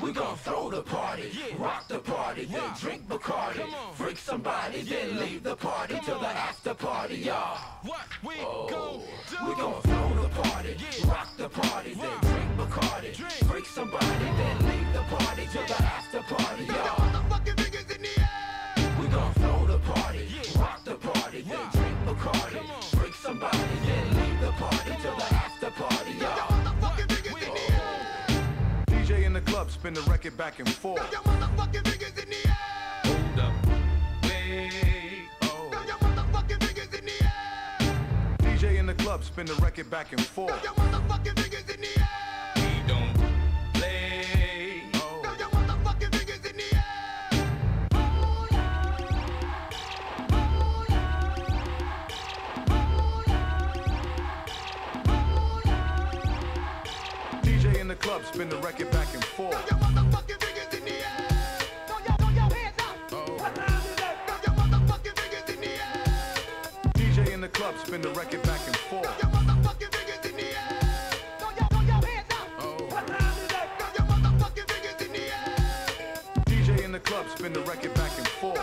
We gon' throw the party, rock the party, then drink Bacardi, freak somebody, then leave the party till the after party, y'all. Oh, we gon' throw the party, rock the party, then drink Bacardi, freak somebody, then leave the party till the after party, y'all. We gon' throw the party, rock the party, then drink Bacardi, freak somebody, then leave the party till the after party, y'all. DJ in the club, spin the record back and forth. Throw your motherfucking fingers in the air. Hold up, wait, oh. Throw your motherfucking fingers in the air. DJ in the club, spin the record back and forth. Throw your motherfucking fingers in the air. We don't play, oh. Throw your motherfucking fingers in the air. Hold up, hold up, hold up. DJ in the club, spin the record back and forth. Throw your motherfucking fingers in the air. Throw your hands up. What time is it? Throw your motherfucking fingers in the air. DJ in the club, spin the record back and Throw forth. your motherfucking fingers in the air. Throw your hands up. What time is it? Throw your motherfucking fingers in the air. DJ in the club, spin the record back and forth.